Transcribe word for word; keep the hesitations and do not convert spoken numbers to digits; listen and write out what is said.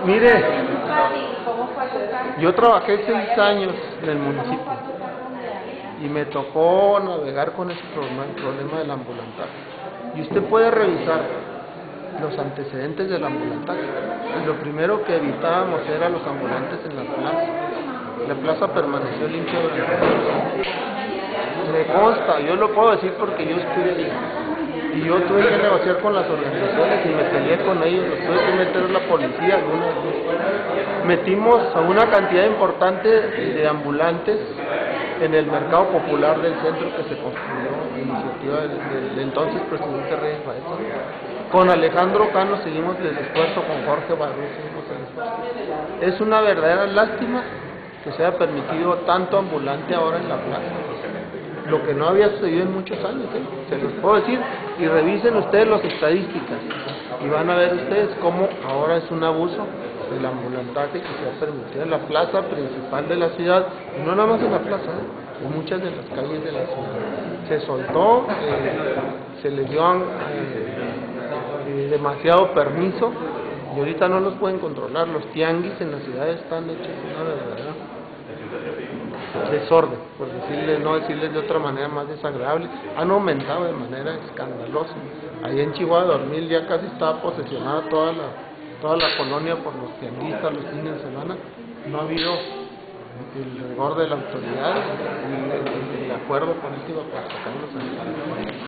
Mire, yo trabajé seis años en el municipio y me tocó navegar con ese problema, el problema del ambulantaje. Y usted puede revisar los antecedentes del ambulantaje. Y lo primero que evitábamos era los ambulantes en la plaza. La plaza permaneció limpia durante muchos años. Me consta, yo lo puedo decir porque yo estuve ahí. Y yo tuve que negociar con las organizaciones y me peleé con ellos, los tuve que meter a la policía algunas veces. Metimos a una cantidad importante de ambulantes en el mercado popular del centro que se construyó a iniciativa del, del entonces presidente Reyes Maestro. Con Alejandro Cano seguimos el esfuerzo, con Jorge Barrú seguimos el esfuerzo. Es una verdadera lástima que se haya permitido tanto ambulante ahora en la plaza. Lo que no había sucedido en muchos años, ¿eh? Se los puedo decir, y revisen ustedes las estadísticas y van a ver ustedes cómo ahora es un abuso del ambulantaje que se ha permitido en la plaza principal de la ciudad, y no nada más en la plaza, ¿eh? En muchas de las calles de la ciudad. Se soltó, eh, se les dio eh, eh, demasiado permiso y ahorita no los pueden controlar. Los tianguis en la ciudad están hechos una verdadera desorden, por decirles, no decirles de otra manera más desagradable. Han aumentado de manera escandalosa. Ahí en Chihuahua Dormil ya casi estaba posesionada toda la toda la colonia por los tianguistas los fines de semana. No ha habido el rigor de la autoridad y el, el, el acuerdo político para sacarlos a